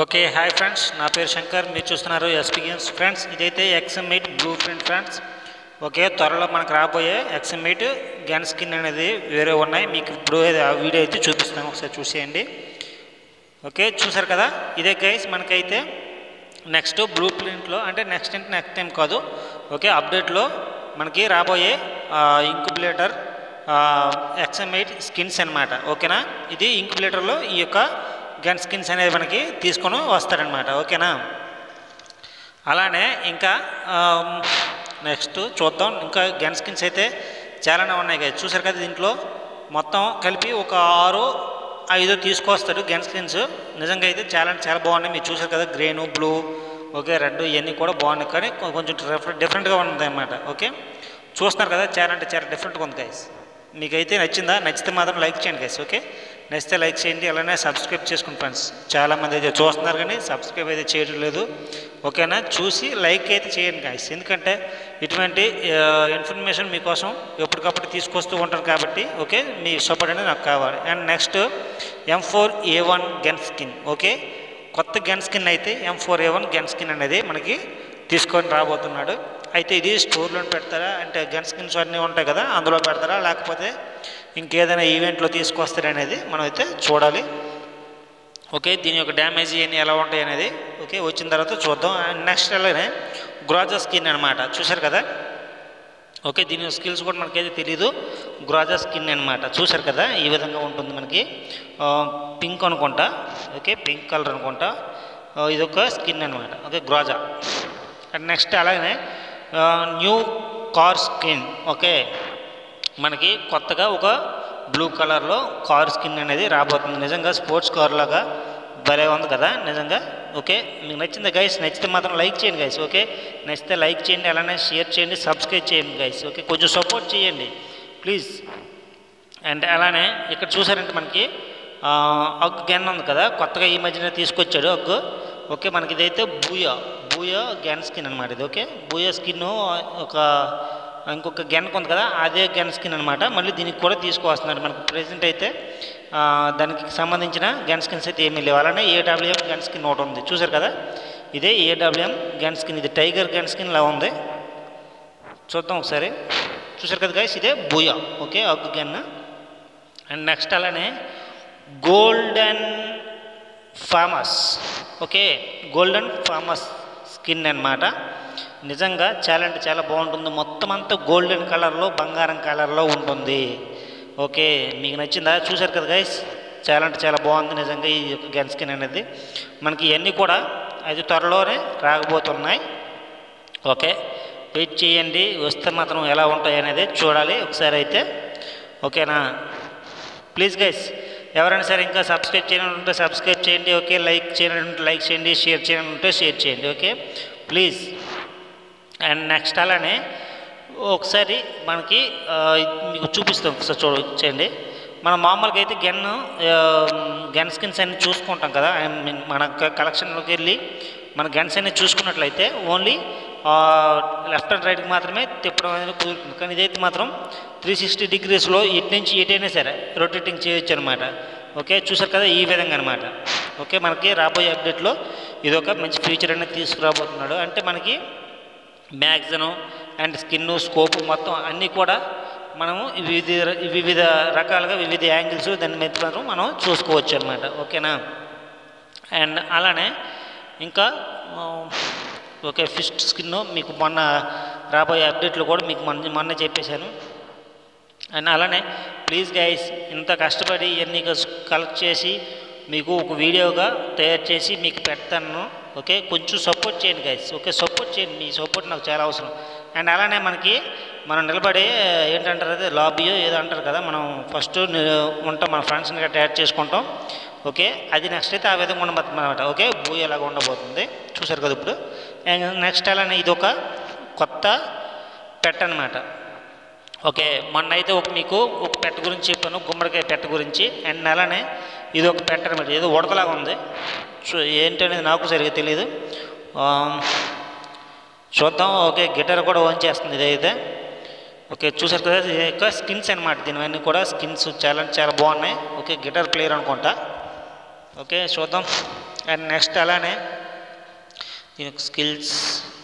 Okay hi friends, నా పేరు శంకర్. మీరు చూస్తున్నారు ఎస్పీ గేమ్స్. ఫ్రెండ్స్, ఇదైతే XM8 blue print friends. Okay, త్వరలో మనకు రాబోయే XM8 గన్ స్కిన్ అనేది వేరే ఉన్నాయి. మీకు ఇప్పుడు ఆ వీడియో అయితే చూపిస్తాను, ఒకసారి చూసేయండి. ఓకే, చూసారు కదా, ఇదే గైస్ మనకైతే నెక్స్ట్ బ్లూ ప్రింట్లో, అంటే నెక్స్ట్ టైం కాదు, ఓకే అప్డేట్లో మనకి రాబోయే ఇంక్యుబులేటర్ XM8 స్కిన్స్ అనమాట. ఓకేనా, ఇది ఇంక్యుబులేటర్లో ఈ యొక్క గన్ స్కిన్స్ అనేది మనకి తీసుకొని వస్తారనమాట. ఓకేనా, అలానే ఇంకా నెక్స్ట్ చూద్దాం. ఇంకా గన్ స్కిన్స్ అయితే చాలానే ఉన్నాయి కదా, చూసారు కదా. దీంట్లో మొత్తం కలిపి ఒక 6-5 తీసుకొస్తాడు గన్ స్కిన్స్. నిజంగా అయితే చాలా బాగున్నాయి. మీరు చూసారు కదా, గ్రీను, బ్లూ, ఓకే రెడ్, ఇవన్నీ కూడా బాగున్నాయి. కానీ కొంచెం డిఫరెంట్గా ఉంది అనమాట. ఓకే, చూస్తున్నారు కదా, చాలా డిఫరెంట్గా ఉంది గైస్. మీకైతే నచ్చిందా? నచ్చితే మాత్రం లైక్ చేయండి గైస్. ఓకే, నచ్చితే లైక్ చేయండి, అలానే సబ్స్క్రైబ్ చేసుకోండి ఫ్రెండ్స్. చాలామంది అయితే చూస్తున్నారు కానీ సబ్స్క్రైబ్ అయితే చేయడం లేదు. ఓకేనా, చూసి లైక్ అయితే చేయండి గైస్, ఎందుకంటే ఇటువంటి ఇన్ఫర్మేషన్ మీకోసం ఎప్పటికప్పుడు తీసుకొస్తూ ఉంటారు కాబట్టి. ఓకే, మీ సపోర్ట్ అనేది నాకు కావాలి. And next M4A1 gun skin. Okay, కొత్త గన్ స్కిన్ అయితే M4A1 గన్ స్కిన్ అనేది మనకి తీసుకొని రాబోతున్నాడు. అయితే ఇది స్టోర్లో పెడతారా, అంటే గన్ స్కిన్స్ అన్నీ ఉంటాయి కదా, అందులో పెడతారా, లేకపోతే ఇంకేదైనా ఈవెంట్లో తీసుకొస్తారనేది మనం అయితే చూడాలి. ఓకే, దీని యొక్క డ్యామేజ్ ఇవన్నీ ఎలా ఉంటాయి అనేది ఓకే వచ్చిన తర్వాత చూద్దాం. అండ్ నెక్స్ట్ అలానే గ్రోజా స్కిన్ అనమాట, చూసారు కదా. ఓకే, దీని స్కిల్స్ కూడా మనకైతే తెలీదు. గ్రోజా స్కిన్ అనమాట, చూసారు కదా, ఈ విధంగా ఉంటుంది మనకి. పింక్ అనుకుంటా, ఓకే పింక్ కలర్ అనుకుంటా, ఇదొక స్కిన్ అనమాట. Okay, Groza. అండ్ నెక్స్ట్ అలాగే న్యూ కార్ స్కిన్. ఓకే, మనకి కొత్తగా ఒక బ్లూ కలర్లో కార్ స్కిన్ అనేది రాబోతుంది. నిజంగా స్పోర్ట్స్ కార్ లాగా భలే ఉంది కదా నిజంగా. ఓకే, మీకు నచ్చింది గైస్, నచ్చితే మాత్రం లైక్ చేయండి గైస్. ఓకే, నచ్చితే లైక్ చేయండి, అలానే షేర్ చేయండి, సబ్స్క్రైబ్ చేయండి గైస్. ఓకే, కొంచెం సపోర్ట్ చేయండి ప్లీజ్. అండ్ అలానే ఇక్కడ చూసారంటే మనకి అగ్ గన్ ఉంది కదా, కొత్తగా ఈ మధ్యన తీసుకొచ్చాడు అగ్గు. ఓకే, మనకి ఇదైతే బూయో గన్ స్కిన్ అనమాట ఇది. ఓకే, బూయో స్కిన్ ఒక ఇంకొక గన్ ఉంది కదా, అదే గన్ స్కిన్ అనమాట. మళ్ళీ దీనికి కూడా తీసుకువస్తున్నాడు. మనకి ప్రెజెంట్ అయితే దానికి సంబంధించిన గన్ స్కిన్స్ అయితే ఏమీ లేవు. అలానే AWM గన్ స్కిన్ ఒకటి ఉంది, చూసారు కదా, ఇదే AWM గన్ స్కిన్. ఇది టైగర్ గన్ స్కిన్ లా ఉంది, చూద్దాం ఒకసారి. చూసారు కదా గైస్, ఇదే బూయా. ఓకే, అగ్గు గన్. అండ్ నెక్స్ట్ అలానే golden famous. Okay, golden famous skin అనమాట. నిజంగా చాలా బాగుంటుంది. మొత్తం అంతా గోల్డెన్ కలర్లో, బంగారం కలర్లో ఉంటుంది. ఓకే, మీకు నచ్చిందా? చూసారు కదా గైస్, చాలా బాగుంది నిజంగా ఈ యొక్క గన్ స్కిన్ అనేది. మనకి ఇవన్నీ కూడా అది త్వరలోనే రాకపోతున్నాయి. ఓకే, వెయిట్ చేయండి, వస్తే మాత్రం ఎలా ఉంటాయి అనేది చూడాలి ఒకసారి అయితే. ఓకేనా, ప్లీజ్ గైస్, ఎవరైనా సరే ఇంకా సబ్స్క్రైబ్ చేయాలని ఉంటే సబ్స్క్రైబ్ చేయండి. ఓకే, లైక్ చేయాలని ఉంటే లైక్ చేయండి, షేర్ చేయాలని ఉంటే షేర్ చేయండి. Okay please. అండ్ నెక్స్ట్ అలానే ఒకసారి మనకి మీకు చూపిస్తాం, ఒకసారి చూడండి. మనం మామూలుగా అయితే గన్ స్కిన్స్ అన్ని చూసుకుంటాం కదా, మన కలెక్షన్లోకి వెళ్ళి మన గన్స్ అన్ని చూసుకున్నట్లయితే ఓన్లీ లెఫ్ట్ అండ్ రైట్కి మాత్రమే తిప్పడం అనేది కుదురుతుంది. కానీ ఇదైతే మాత్రం 360 డిగ్రీస్లో ఇటు నుంచి ఎటైనా సరే రొటేటింగ్ చేయొచ్చు అనమాట. ఓకే, చూసారు కదా, ఈ విధంగా అనమాట. ఓకే, మనకి రాబోయే అప్డేట్లో ఇది ఒక మంచి ఫీచర్ అనేది తీసుకురాబోతున్నాడు. అంటే మనకి మ్యాగ్జిన్ అండ్ స్కిన్, స్కోప్ మొత్తం అన్నీ కూడా మనము వివిధ రకాలుగా వివిధ యాంగిల్స్ దాని మీద మనం చూసుకోవచ్చు అనమాట. ఓకేనా, అండ్ అలానే ఇంకా ఓకే ఫిస్ట్ స్కిన్ మీకు మొన్న రాబోయే అప్డేట్లో కూడా మీకు మొన్న చెప్పేశాను. అండ్ అలానే ప్లీజ్ గైస్, ఇంత కష్టపడి ఇవన్నీ కలెక్ట్ చేసి మీకు ఒక వీడియోగా తయారు చేసి మీకు పెడతాను. ఓకే, కొంచెం సపోర్ట్ చేయండి గైస్. ఓకే, సపోర్ట్ చేయండి, మీ సపోర్ట్ నాకు చాలా అవసరం. అండ్ అలానే మనం నిలబడి ఏంటంటారు, అదే లాబీయో ఏదో అంటారు కదా, మనం ఫస్ట్ ఉంటాం, మన ఫ్రెండ్స్ని గట్రా యాడ్ చేసుకుంటాం. ఓకే, అది నెక్స్ట్ అయితే ఆ విధంగా ఉండబోతుంది అనమాట. ఓకే, బూ ఎలాగ ఉండబోతుంది చూసారు కదా ఇప్పుడు. నెక్స్ట్ అలానే ఇది ఒక కొత్త పెట్ట అనమాట. ఓకే, మొన్న అయితే మీకు ఒక పెట్ట గురించి చెప్పాను, గుమ్మడికాయ పెట్ట గురించి. అండ్ అలానే ఇది ఒక పెట్ట అనమాట, ఏదో ఉడతలాగా ఉంది, ఏంటనేది నాకు సరిగ్గా తెలియదు, చూద్దాం. ఓకే, గిటార్ కూడా ఓన్ చేస్తుంది ఇదైతే. ఓకే, చూసారు కదా, ఇది యొక్క స్కిన్స్ అనమాట. దీనివన్నీ కూడా స్కిన్స్ చాలా బాగున్నాయి. ఓకే, గిటార్ ప్లేయర్ అనుకుంటా. ఓకే, చూద్దాం అండ్ నెక్స్ట్ అలానే దీని skills.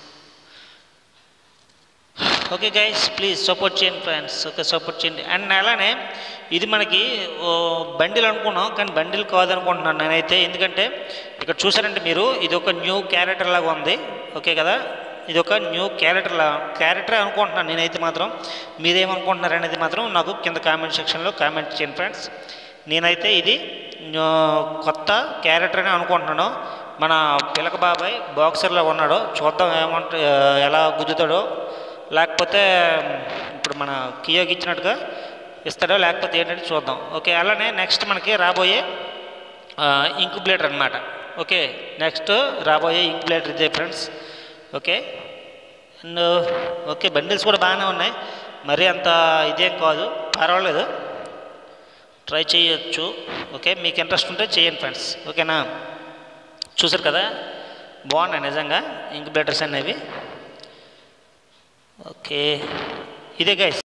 Okay guys, please support చేయండి ఫ్రెండ్స్. ఓకే, సపోర్ట్ చేయండి. అండ్ అలానే ఇది మనకి బండిల్ అనుకున్నాం, కానీ బండిల్ కాదనుకుంటున్నాను నేనైతే. ఎందుకంటే ఇక్కడ చూసారంటే మీరు, ఇది ఒక న్యూ క్యారెక్టర్ లాగా ఉంది. ఓకే కదా, ఇది ఒక న్యూ క్యారెక్టర్ అనుకుంటున్నాను నేనైతే. మాత్రం మీరేమనుకుంటున్నారు అనేది మాత్రం నాకు కింద కామెంట్ సెక్షన్లో కామెంట్ చేయండి ఫ్రెండ్స్. నేనైతే ఇది కొత్త క్యారెక్టర్ అని అనుకుంటున్నాను. మన పిలక బాబాయ్ బాక్సర్లో ఉన్నాడు, చూద్దాం ఎలా గుద్దుతాడో, లేకపోతే ఇప్పుడు మన కియోకి ఇచ్చినట్టుగా ఇస్తాడో, లేకపోతే ఏంటంటే చూద్దాం. ఓకే, అలానే నెక్స్ట్ మనకి రాబోయే ఇంక్యుబేటర్ అనమాట. ఓకే, నెక్స్ట్ రాబోయే ఇంక్యుబేటర్ ఇదే friends. Okay, and okay, bundles కూడా బాగానే ఉన్నాయి, మరీ అంత ఇదేం కాదు, పర్వాలేదు, ట్రై చేయొచ్చు. ఓకే, మీకు ఇంట్రెస్ట్ ఉంటే చేయండి ఫ్రెండ్స్. ఓకేనా, చూసారు కదా, బాగున్నాయి నిజంగా ఇంక్యుబేటర్స్ అనేవి. ఓకే, ఇదే గైస్.